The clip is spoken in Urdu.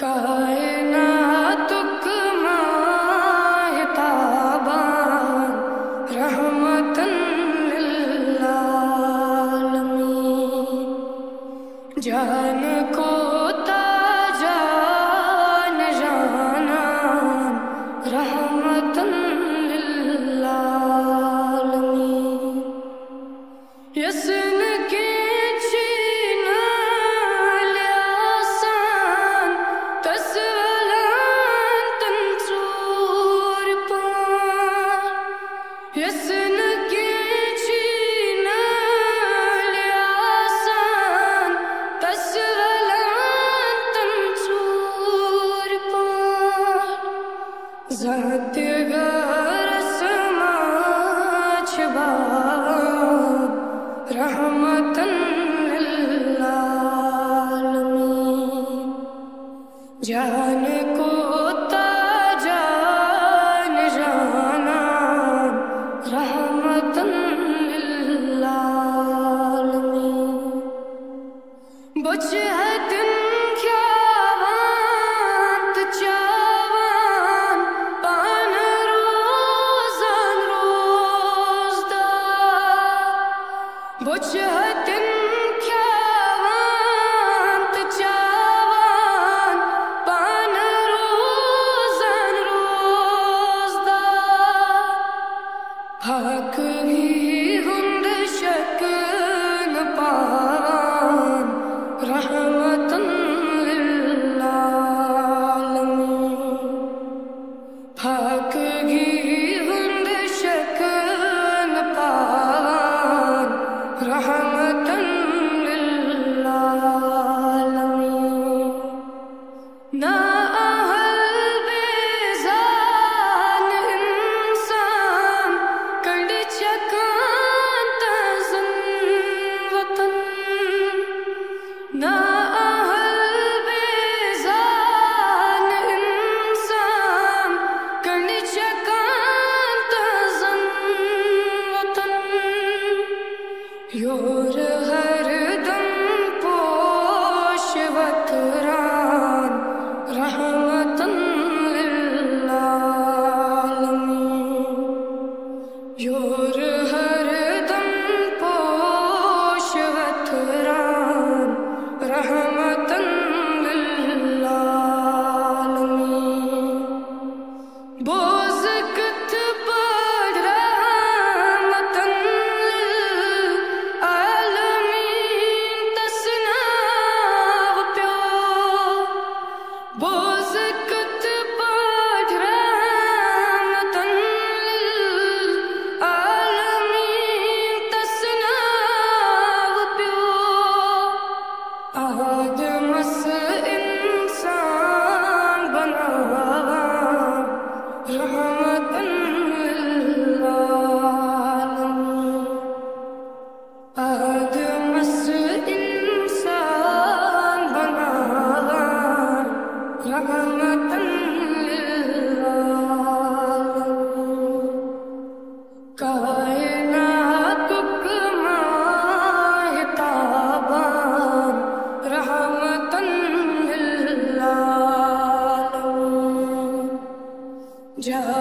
کائنات ماہ تابان رحمتن للعالمین، جان کو تاجان جانان رحمتن للعالمین، یسن کے ذات غرس ماچ باب رحمتن للعالمین، جان کو تاجان جانان رحمتن للعالمین، بچ ہے دن کیا وانت چاوان پان روزان روزدار، بچ ہے دن کیا وانت چاوان پان روزان روزدار، حق بھی ہند شکن پان رحمتن للعالمین، حق بھی ہند شکن پان رحمتن للعالمین، نا اہل بیزان انسان کنڈ چکان تزن وطن، نا اہل بیزان انسان کنڈ چکان تزن وطن، یور ہر دم پوش وطران رحمتن للعالمین، یور ہر دم پوش وطران رحمتن للعالمین، بوز کت بڑھ رحمتن للعالمین، تسناو پیو بوز کت بڑھ رحمتن للعالمین، تسناو پیو آدم سے انسان بناوان رحمتن للعالمین، آدم سے انسان بناوان رحمتن للعالمین، کائنات ماہ تابان رحمتن للعالمین،